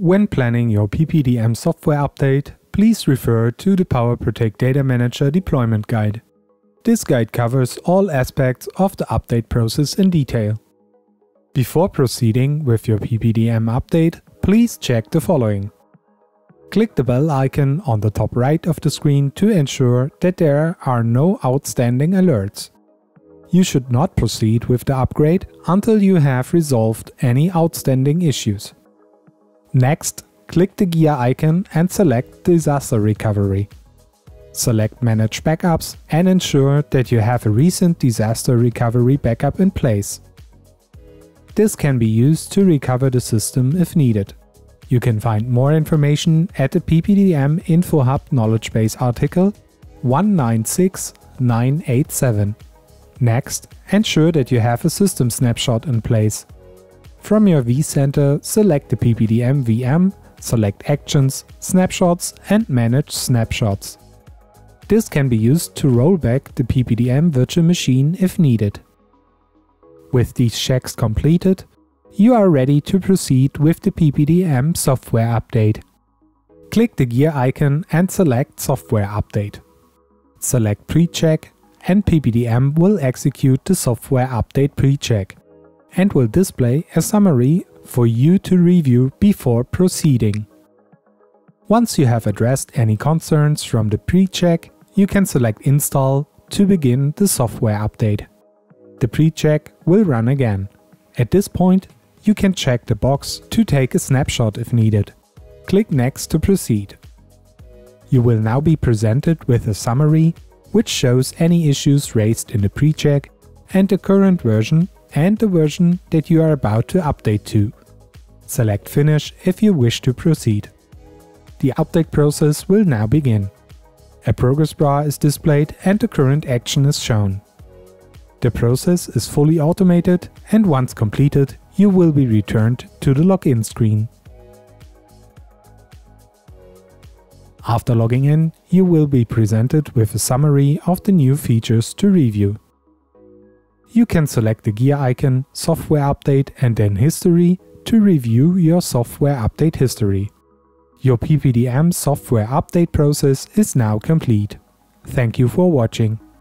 When planning your PPDM software update, please refer to the PowerProtect Data Manager Deployment Guide. This guide covers all aspects of the update process in detail. Before proceeding with your PPDM update, please check the following. Click the bell icon on the top right of the screen to ensure that there are no outstanding alerts. You should not proceed with the upgrade until you have resolved any outstanding issues. Next, click the gear icon and select Disaster Recovery. Select Manage Backups and ensure that you have a recent disaster recovery backup in place. This can be used to recover the system if needed. You can find more information at the PPDM InfoHub Knowledge Base article 196987. Next, ensure that you have a System Snapshot in place. From your vCenter, select the PPDM VM, select Actions, Snapshots and Manage Snapshots. This can be used to roll back the PPDM virtual machine if needed. With these checks completed, you are ready to proceed with the PPDM software update. Click the gear icon and select Software Update. Select Precheck and PPDM will execute the software update Precheck and will display a summary for you to review before proceeding. Once you have addressed any concerns from the Precheck, you can select Install to begin the software update. The Precheck will run again. At this point, you can check the box to take a snapshot if needed. Click Next to proceed. You will now be presented with a summary which shows any issues raised in the Precheck and the current version and the version that you are about to update to. Select Finish if you wish to proceed. The update process will now begin. A progress bar is displayed and the current action is shown. The process is fully automated and once completed, you will be returned to the login screen. After logging in, you will be presented with a summary of the new features to review. You can select the gear icon, Software Update and then History to review your software update history. Your PPDM software update process is now complete. Thank you for watching.